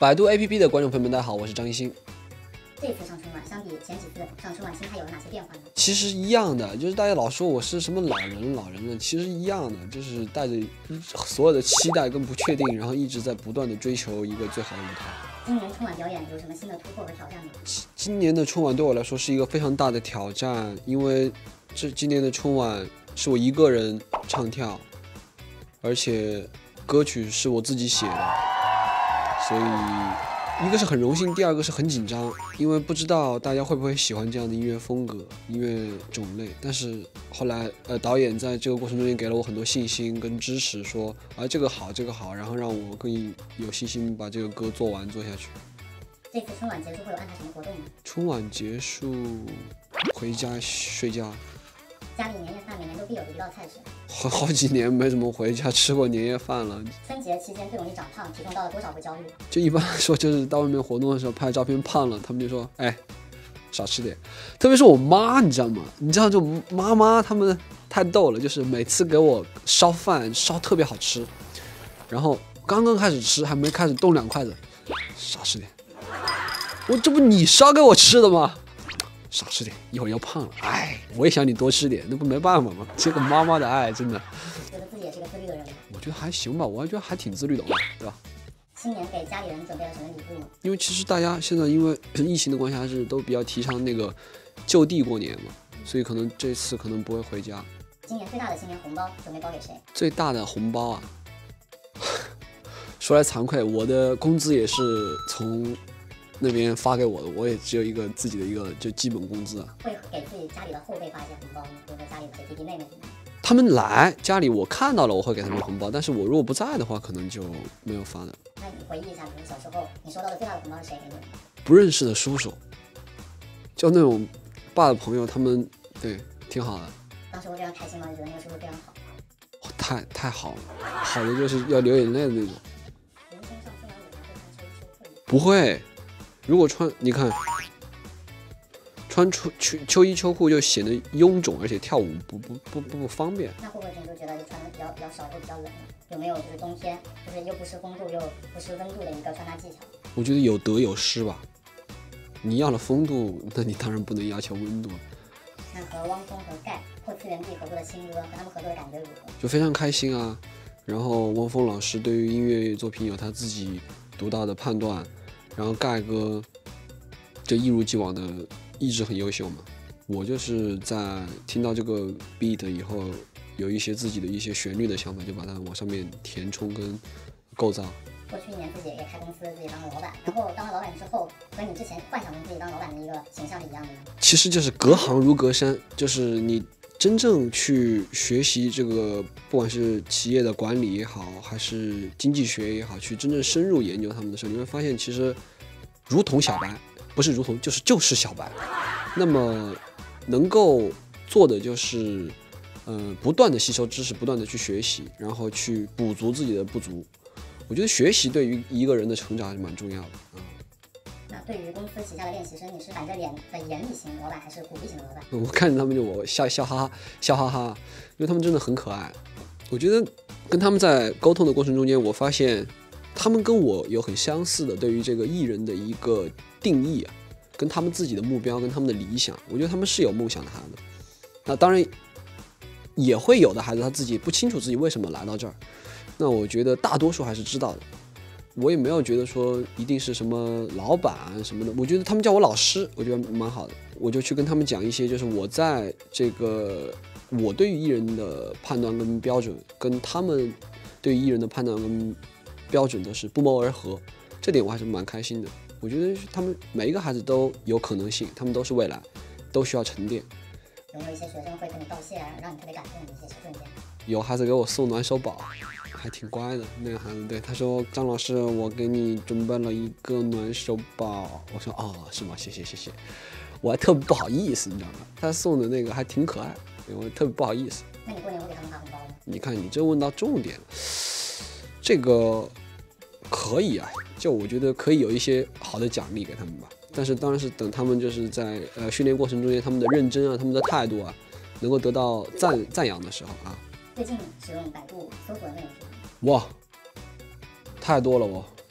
百度 APP 的观众朋友们，大家好，我是张艺兴。 这次上春晚相比前几次上春晚，心态有了哪些变化呢？ 其实一样的，就是大家老说我是什么老人了，其实一样的，就是带着所有的期待跟不确定，然后一直在不断的追求一个最好的舞台。 今年春晚表演有什么新的突破和挑战吗？ 今年的春晚对我来说是一个非常大的挑战，因为今年的春晚是我一个人唱跳，而且歌曲是我自己写的，所以一个是很荣幸，第二个是很紧张，因为不知道大家会不会喜欢这样的音乐风格、音乐种类。但是后来，导演在这个过程中也给了我很多信心跟支持，说这个好，这个好，然后让我更有信心把这个歌做下去。 这次春晚结束会有安排什么活动吗？ 春晚结束回家睡觉。 家里年夜饭每年都必有的一道菜是？ 好几年没怎么回家吃过年夜饭了。 春节期间最容易长胖，体重到了多少会焦虑？ 就一般来说，就是到外面活动的时候拍照片胖了，他们就说少吃点。特别是我妈，你知道吗？你知道这妈妈他们太逗了，就是每次给我烧饭烧特别好吃，然后刚刚开始吃还没开始动2筷子，少吃点。我这不你烧给我吃的吗？少吃点，一会儿要胖了。我也想你多吃点，那不没办法吗？这个妈妈的爱真的。 觉得自己也是个自律的人吗？ 我觉得还行吧，我还觉得还挺自律的，对吧？ 新年给家里人准备了什么礼物吗？ 因为其实大家现在因为疫情的关系，还是都比较提倡那个就地过年嘛，所以可能这次可能不会回家。 今年最大的新年红包准备包给谁？ 最大的红包啊，说来惭愧，我的工资也是从那边发给我的，我也只有一个自己的一个就基本工资啊。 会给自己家里的后辈发一些红包吗？比如说家里的弟弟妹妹什么的。 他们来家里，我看到了，我会给他们红包，但是我如果不在的话，可能就没有发的。 那你回忆一下，比如小时候你收到的最大的红包是谁给你的？ 不认识的叔叔，就那种爸的朋友，他们对挺好的。 当时会非常开心吗？就觉得那个叔叔非常好。 太好了，好的就是要流眼泪的那种。 明星上春晚舞台会穿秋衣秋裤吗？ 不会，如果你看穿秋衣秋裤就显得臃肿，而且跳舞不方便。 那会不会就觉得就穿的比较少，会比较冷呢？有没有就是冬天就是又不失风度又不失温度的一个穿搭技巧？ 我觉得有得有失吧。你要了风度，那你当然不能要求温度。 那和汪峰和盖破次元壁合作的新歌，和他们合作的感觉如何？ 就非常开心啊。然后汪峰老师对于音乐作品有他自己独到的判断，然后盖哥就一如既往的一直很优秀嘛。我就是在听到这个 beat 以后，有一些自己的一些旋律的想法，就把它往上面填充跟构造。 过去1年自己也开公司，自己当了老板，然后当了老板之后，和你之前幻想中自己当老板的一个形象是一样的吗？ 其实就是隔行如隔山，就是你真正去学习这个，不管是企业的管理也好，还是经济学也好，去真正深入研究他们的时候，你会发现其实如同小白，不是如同，就是小白。那么能够做的就是不断的吸收知识，不断的去学习，然后去补足自己的不足。我觉得学习对于一个人的成长还是蛮重要的。 那对于公司旗下的练习生，你是板着脸的严厉型老板，还是鼓励型的老板？ 我看着他们我笑哈哈，因为他们真的很可爱。我觉得跟他们在沟通的过程中间，我发现他们跟我有很相似的对于这个艺人的一个定义啊，跟他们自己的目标，跟他们的理想。我觉得他们是有梦想的孩子。那当然也会有的孩子他自己不清楚自己为什么来到这儿。那我觉得大多数还是知道的。我也没有觉得说一定是什么老板什么的，我觉得他们叫我老师，我觉得蛮好的。我就去跟他们讲一些，就是我在这个我对于艺人的判断跟标准，跟他们对于艺人的判断跟标准都是不谋而合，这点我还是蛮开心的。我觉得他们每一个孩子都有可能性，他们都是未来，都需要沉淀。 有没有一些学生会跟你道谢啊，让你特别感动的一些小瞬间？ 有孩子给我送暖手宝，还挺乖的。那个孩子，对他说：“张老师，我给你准备了一个暖手宝。”我说：“哦，是吗？谢谢。”我还特别不好意思，你知道吗？他送的那个还挺可爱，我特别不好意思。 那你过年会给他们发红包吗？ 你看，你这问到重点了，这个可以啊，就我觉得可以有一些好的奖励给他们吧。但是当然是等他们就是在训练过程中间，他们的认真啊，他们的态度啊，能够得到赞扬的时候啊。 最近使用百度搜索的内容是什么？ 哇，太多了哦。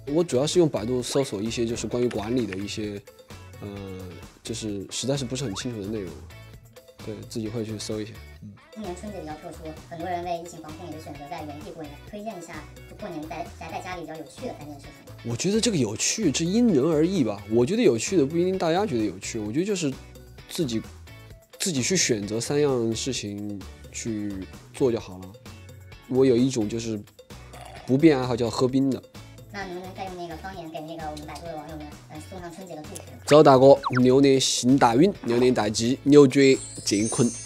我主要是用百度搜索一些就是关于管理的一些，就是实在是不是很清楚的内容，对自己会去搜一些。 今年春节比较特殊，很多人为疫情防控也是选择在原地过年。推荐一下，就过年宅在家里比较有趣的3件事情。 我觉得这个有趣，这因人而异吧。我觉得有趣的不一定大家觉得有趣，我觉得就是自己去选择3样事情去做就好了。我有一种就是不变爱好叫喝冰的。 那能不能再用那个方言给那个我们百度的网友们，送上春节的祝福？ 祝大哥牛年行大运，牛年大吉，牛角健康。